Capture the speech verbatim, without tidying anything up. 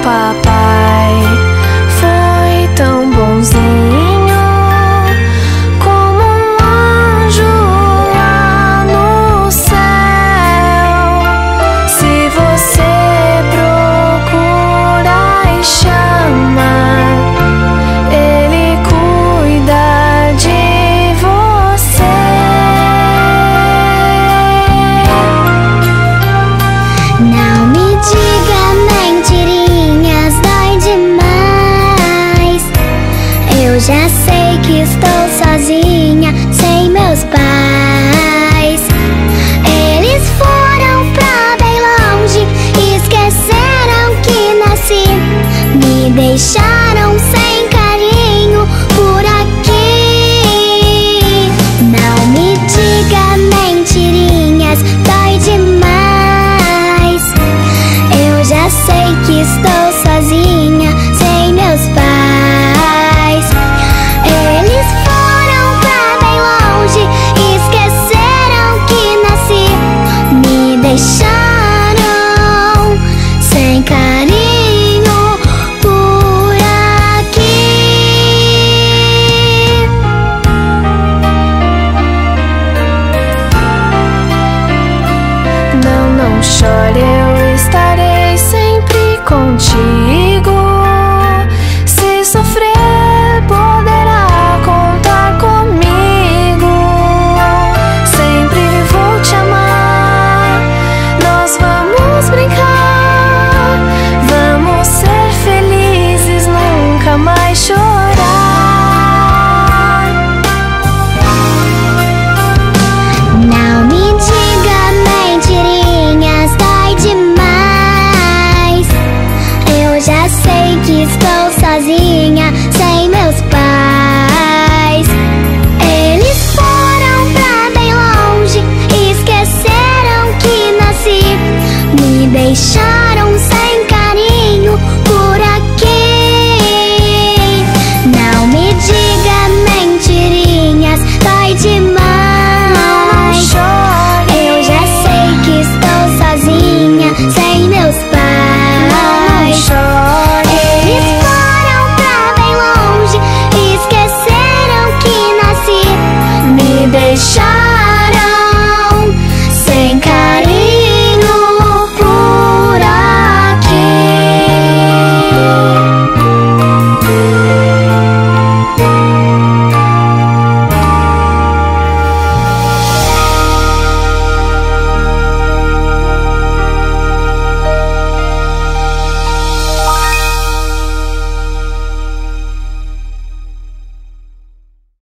papai foi tão bonzinho, como um anjo lá no céu. Se você procura e chama, ele cuida de você. Não me diga mentirinhas, dói demais. Eu já sei que estou sozinha, sem meus pais. Eles foram pra bem longe, esqueceram que nasci, me deixaram sem carinho por aqui. Não me diga mentirinhas, dói demais. Eu já sei que estou sozinha, sem meus pais. Eles foram pra bem longe, esqueceram que nasci, me deixaram sem carinho por aqui. Não, não chore, eu estarei sempre contigo. Se sofrer, poderá contar comigo. Sempre vou te amar. Nós vamos brincar, vamos ser felizes, nunca mais chorar. Não me diga mentirinhas, dói demais. Eu já sei que estou sozinha, sem meus pais. Eles foram pra bem longe, esqueceram que nasci, me deixaram sem carinho por aqui. Não me diga mentirinhas, dói demais. Eu já sei que estou sozinha, sem meus pais. Eles foram pra bem longe, esqueceram que nasci, me deixaram